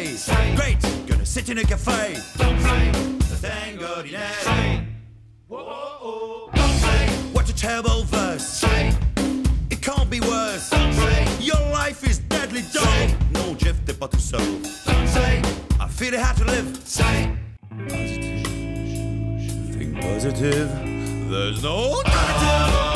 Say. Great, gonna sit in a cafe. Don't say. Thank God he never. Say. Whoa. Don't say. What a terrible verse. Say. It can't be worse. Don't say. Your life is deadly dull. Say. Non, Jeff, t'es pas tout seul. Don't say. I feel it had to live. Say. Positive. Think positive. There's no alternative.